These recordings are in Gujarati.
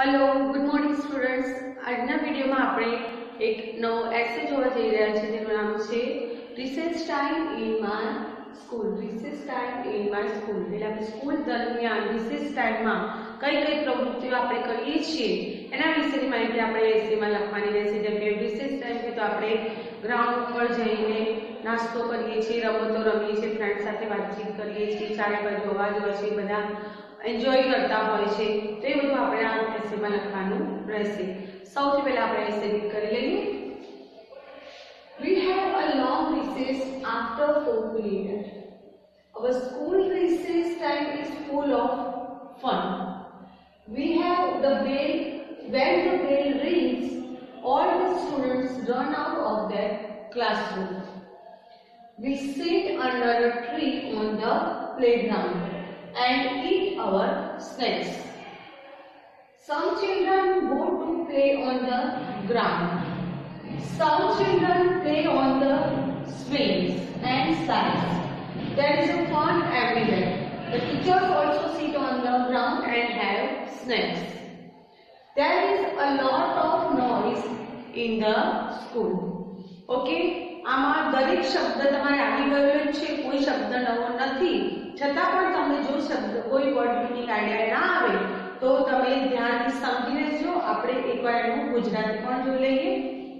Hello good morning students. આજના વિડિયોમાં આપણે એક નવો એસે જોવા જઈ રહ્યા છીએ જેનું નામ છે recess time in my school. Recess time in my school એટલે આપણે સ્કૂલ દરમિયાન રિસેસ ટાઈમમાં કઈ કઈ પ્રવૃત્તિઓ આપણે કરીએ છીએ એના વિશેની માહિતી આપણે એસેમાં લખવાની રહેશે। જેમ કે રિસેસ ટાઈમ છે તો આપણે ગ્રાઉન્ડ પર જઈને નાસ્તો કરીએ છીએ, રમતો રમીએ છીએ, ફ્રેન્ડ સાથે વાતચીત કરીએ છીએ, ચારે બાજુ અવાજ હોય છે, બધા एंजॉय करता होय छे। तो ये બધું આપણે આ એસેમાં લખવાનું રહેશે। સૌથી પહેલા આપણે એસે રીડ કરી લઈએ। We have a long recess after 4 period. Our school recess time is full of fun. We have the bell. When the bell rings, all the students run out of their classroom. We sit under a tree on the playground and eat our snacks. Some children go to play on the ground. Some children play on the swings and slides. There is a fun everywhere. The teachers also sit on the ground and have snacks. There is a lot of noise in the school. Okay? આમાં દરેક શબ્દ તમારે આવી ગયો છે, કોઈ શબ્દ નવો નથી, છતાં પણ તમને જો શબ્દ કોઈ વર્ડ મીનિંગ આઈડિયા ના આવે તો તમે ધ્યાનથી સમજી લેજો। આપણે એકવાર એનું ગુજરાતી પણ જોઈ લઈએ।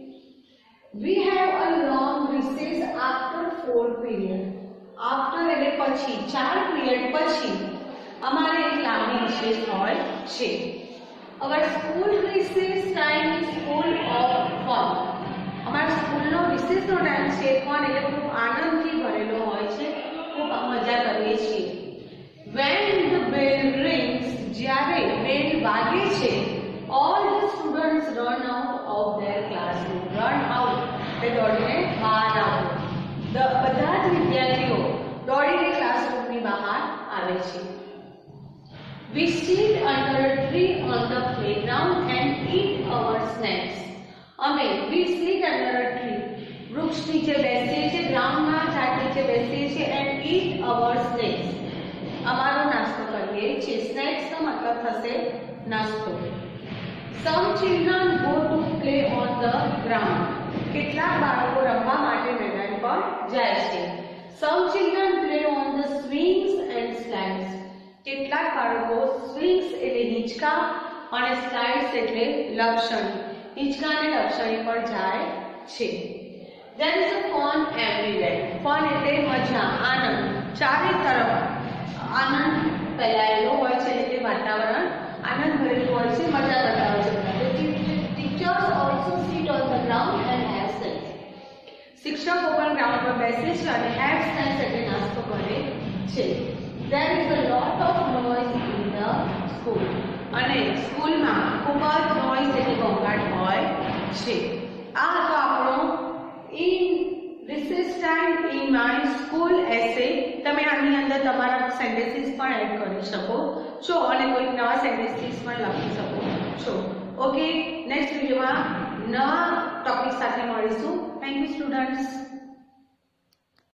We have a long recess after 4 period. After એટલે પછી, 4 પીરિયડ પછી અમારે એક લાંબી રિસેસ હોય છે। Our school recess time is full of fun. અમારા સ્કૂલનો રિસેસનો ટાઈમ છે પણ એટલે ખૂબ આનંદથી ભરેલો હોય છે, ખૂબ મજા કરીએ છીએ। When the bell rings, જ્યારે બેલ વાગે છે, all the students run out of their classroom. Run out એટલે દોડીને બહાર આવે। બધા જ વિદ્યાર્થીઓ દોડીને ક્લાસરૂમની બહાર આવે છે। We sit under a tree on the playground and eat our snacks. અમે we sit under a tree, વૃક્ષ નીચે બેસીએ છીએ, ગ્રાઉન્ડમાં ઝાડ નીચે બેસીએ છીએ, and eat our snacks, અમારો નાસ્તો કરીએ છીએ। સ્નેક્સનો મતલબ થશે નાસ્તો। Some children go to play on the ground. કેટલાક બાળકો રમવા માટે મેદાન પર જાય છે। Some children play on the swings and slides. કેટલાક બાળકો swings એટલે હિંચકા અને slides એટલે લપસણી, હિંચકા અને લપસણી પર જાય છે। There is a fun everywhere. Fun એટલે મજા, આનંદ, ચારે તરફ આનંદ ફેલાયેલો હોય છે, એટલે વાતાવરણ આનંદ ભરેલું હોય છે, મજા કરતા હોય છે બધા। The teachers also sit on the ground and have snacks. શિક્ષકો પણ ગ્રાઉન્ડ પર બેસે છે અને have snacks એટલે નાસ્તો કરે છે। There is a lot of noise in the school. અને સ્કૂલમાં ખૂબ જ નોઈઝ એટલે ઘોંઘાટ હોય છે। આ હતો આપણો in recess time in my school essay. તમે આની અંદર તમારા સેન્ટેન્સીસ પણ એડ કરી શકો છો અને કોઈ નવા સેન્ટેન્સીસ પણ લખી શકો છો। ઓકે, નેક્સ્ટ વિડિયોમાં નવા ટોપિક સાથે મળીશું। Thank you students.